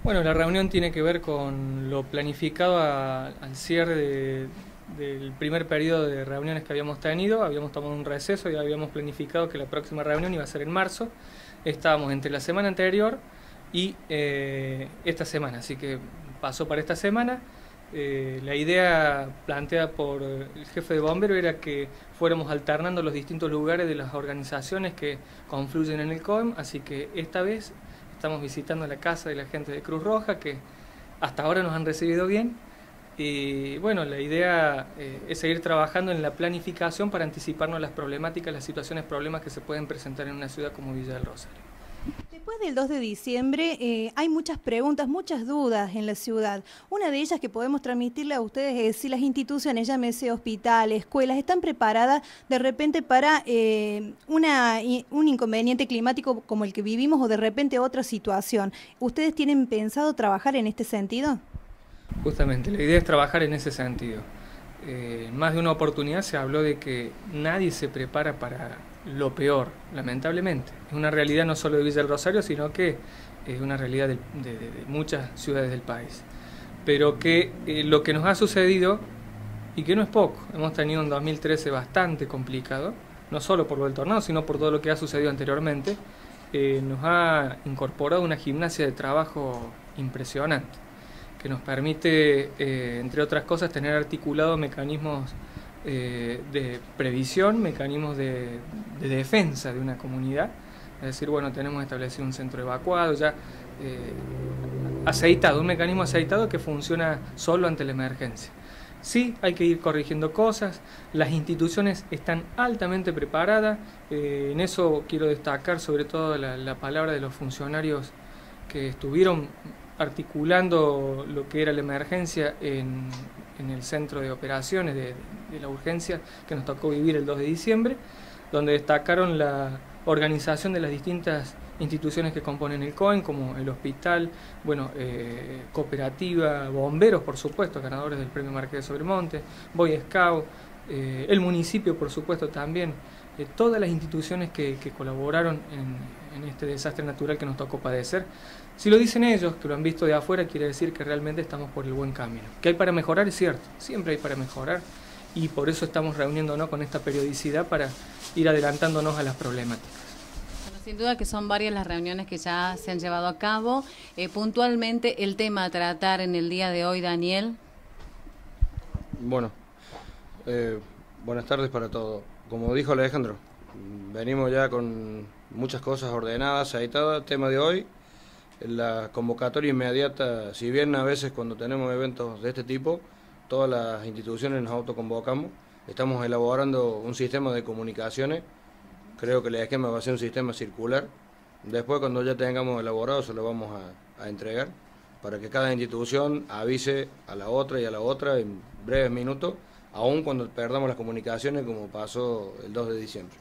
Bueno, la reunión tiene que ver con lo planificado al cierre del primer periodo de reuniones que habíamos tenido. Habíamos tomado un receso y habíamos planificado que la próxima reunión iba a ser en marzo. Estábamos entre la semana anterior y esta semana, así que pasó para esta semana. La idea planteada por el jefe de bomberos era que fuéramos alternando los distintos lugares de las organizaciones que confluyen en el COEM, así que esta vez estamos visitando la casa de la gente de Cruz Roja, que hasta ahora nos han recibido bien. Y bueno, la idea es seguir trabajando en la planificación para anticiparnos las problemáticas, las situaciones, problemas que se pueden presentar en una ciudad como Villa del Rosario. Después del 2 de diciembre hay muchas preguntas, muchas dudas en la ciudad. Una de ellas que podemos transmitirle a ustedes es si las instituciones, llámese hospitales, escuelas, están preparadas de repente para un inconveniente climático como el que vivimos o de repente otra situación. ¿Ustedes tienen pensado trabajar en este sentido? Justamente, la idea es trabajar en ese sentido. En más de una oportunidad se habló de que nadie se prepara para lo peor, lamentablemente. Es una realidad no solo de Villa del Rosario, sino que es una realidad de muchas ciudades del país. Pero que lo que nos ha sucedido, y que no es poco, hemos tenido un 2013 bastante complicado, no solo por lo del tornado, sino por todo lo que ha sucedido anteriormente, nos ha incorporado una gimnasia de trabajo impresionante, que nos permite, entre otras cosas, tener articulados mecanismos de previsión, mecanismos de defensa de una comunidad. Es decir, bueno, tenemos establecido un centro evacuado, ya aceitado, un mecanismo aceitado que funciona solo ante la emergencia. Sí, hay que ir corrigiendo cosas, las instituciones están altamente preparadas, en eso quiero destacar sobre todo la palabra de los funcionarios que estuvieron articulando lo que era la emergencia en el centro de operaciones de la urgencia que nos tocó vivir el 2 de diciembre, donde destacaron la organización de las distintas instituciones que componen el COEN, como el hospital, bueno, cooperativa, bomberos, por supuesto, ganadores del premio Marqués de Sobremonte, Boy Scout, el municipio, por supuesto, también, todas las instituciones que colaboraron en este desastre natural que nos tocó padecer. Si lo dicen ellos, que lo han visto de afuera, quiere decir que realmente estamos por el buen camino. ¿Que hay para mejorar? Es cierto, siempre hay para mejorar, y por eso estamos reuniéndonos con esta periodicidad para ir adelantándonos a las problemáticas. Bueno, sin duda que son varias las reuniones que ya se han llevado a cabo. Puntualmente, el tema a tratar en el día de hoy, Daniel. Bueno, buenas tardes para todos. Como dijo Alejandro, venimos ya con muchas cosas ordenadas, aceitadas. El tema de hoy, la convocatoria inmediata, si bien a veces cuando tenemos eventos de este tipo, todas las instituciones nos autoconvocamos, estamos elaborando un sistema de comunicaciones. Creo que el esquema va a ser un sistema circular. Después, cuando ya tengamos elaborado, se lo vamos a entregar para que cada institución avise a la otra y a la otra en breves minutos, aun cuando perdamos las comunicaciones, como pasó el 2 de diciembre.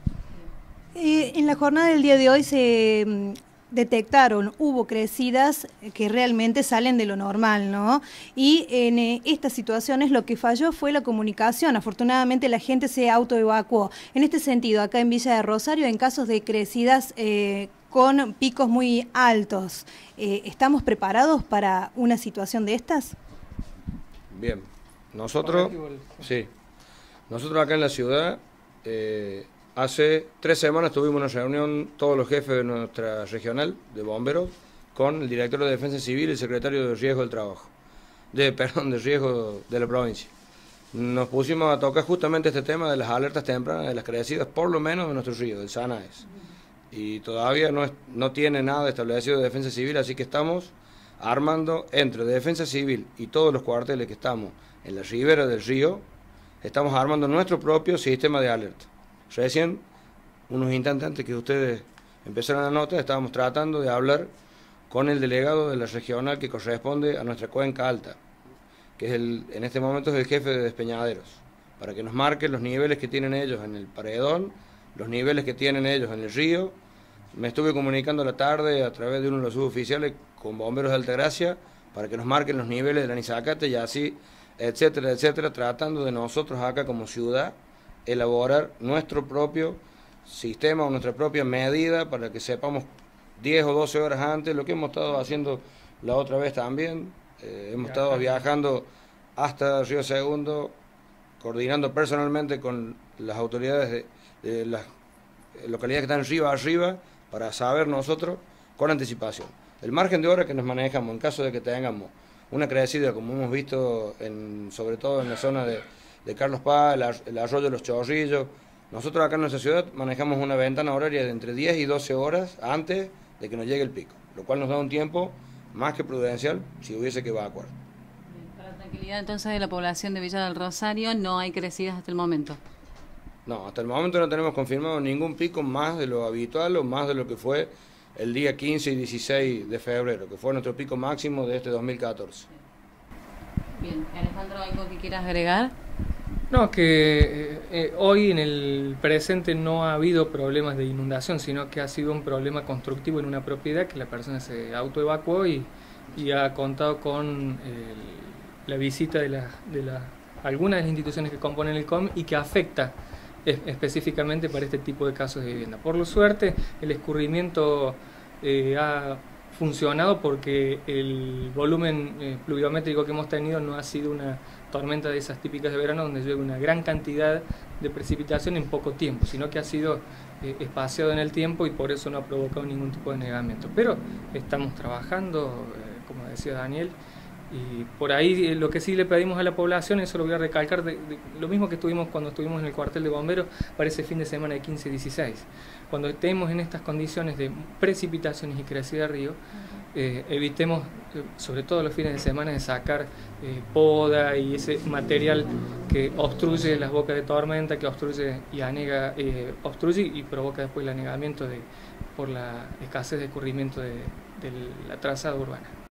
En la jornada del día de hoy se detectaron, hubo crecidas que realmente salen de lo normal, ¿no? Y en estas situaciones lo que falló fue la comunicación. Afortunadamente la gente se autoevacuó. En este sentido, acá en Villa de Rosario, en casos de crecidas con picos muy altos, ¿estamos preparados para una situación de estas? Bien, nosotros acá en la ciudad, hace 3 semanas tuvimos una reunión, todos los jefes de nuestra regional de bomberos, con el director de Defensa Civil y el secretario de Riesgo del Trabajo, de Riesgo de la provincia. Nos pusimos a tocar justamente este tema de las alertas tempranas, de las crecidas, por lo menos de nuestro río, del Sanaes. Y todavía no tiene nada establecido de Defensa Civil, así que estamos armando entre Defensa Civil y todos los cuarteles que estamos en la ribera del río, estamos armando nuestro propio sistema de alerta. Recién, unos instantes antes que ustedes empezaran la nota, estábamos tratando de hablar con el delegado de la regional que corresponde a nuestra cuenca alta, que es en este momento es el jefe de despeñaderos, para que nos marque los niveles que tienen ellos en el paredón, los niveles que tienen ellos en el río. Me estuve comunicando la tarde a través de uno de los suboficiales con bomberos de Altagracia para que nos marquen los niveles de la Nizacate y así, etcétera, etcétera, tratando de nosotros acá como ciudad elaborar nuestro propio sistema o nuestra propia medida para que sepamos 10 o 12 horas antes, lo que hemos estado haciendo la otra vez también. Hemos estado viajando hasta Río Segundo, coordinando personalmente con las autoridades de las localidades que están río arriba para saber nosotros con anticipación el margen de hora que nos manejamos en caso de que tengamos una crecida como hemos visto sobre todo en la zona de Carlos Paz, el arroyo de los Chorrillos. Nosotros acá en nuestra ciudad manejamos una ventana horaria de entre 10 y 12 horas antes de que nos llegue el pico, lo cual nos da un tiempo más que prudencial si hubiese que evacuar. Para tranquilidad entonces de la población de Villa del Rosario, no hay crecidas hasta el momento. No, hasta el momento no tenemos confirmado ningún pico más de lo habitual o más de lo que fue el día 15 y 16 de febrero, que fue nuestro pico máximo de este 2014. Bien, Alejandro, ¿algo que quieras agregar? No, que hoy en el presente no ha habido problemas de inundación, sino que ha sido un problema constructivo en una propiedad que la persona se autoevacuó y ha contado con la visita de algunas de las instituciones que componen el COM y que afecta específicamente para este tipo de casos de vivienda. Por lo suerte, el escurrimiento ha funcionado porque el volumen pluviométrico que hemos tenido no ha sido una tormenta de esas típicas de verano donde llueve una gran cantidad de precipitación en poco tiempo, sino que ha sido espaciado en el tiempo y por eso no ha provocado ningún tipo de negamiento. Pero estamos trabajando, como decía Daniel, y por ahí lo que sí le pedimos a la población, eso lo voy a recalcar, lo mismo que estuvimos cuando estuvimos en el cuartel de bomberos para ese fin de semana de 15 y 16. Cuando estemos en estas condiciones de precipitaciones y crecida de río, evitemos, sobre todo los fines de semana, de sacar poda y ese material que obstruye las bocas de tormenta, que obstruye y anega, obstruye y provoca después el anegamiento por la escasez de escurrimiento de la trazada urbana.